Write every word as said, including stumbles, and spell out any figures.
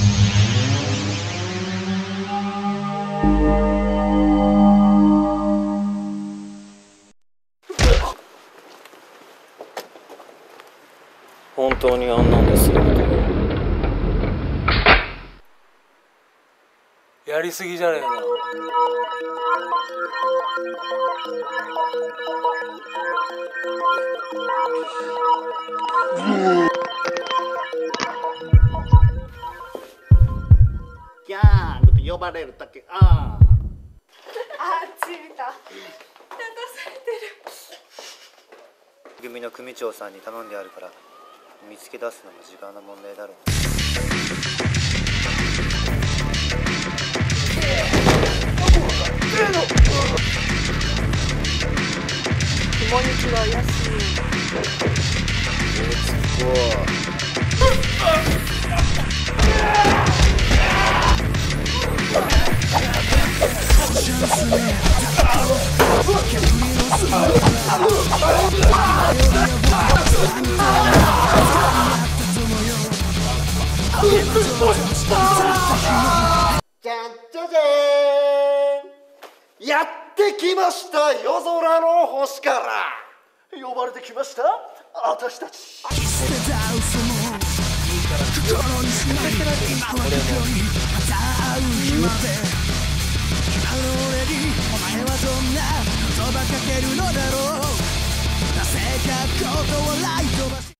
本当にあんなんでするのかよ。やりすぎじゃねえな。 ギャングと呼ばれるだけ。ああ。 あ、ついた。立たされてる。 組の組長さんに頼んであるから見つけ出すのも時間の問題だろう。 雲行きは怪しい。 じゃんじゃじゃーん。やってきました夜空の星から呼ばれてきました私たち。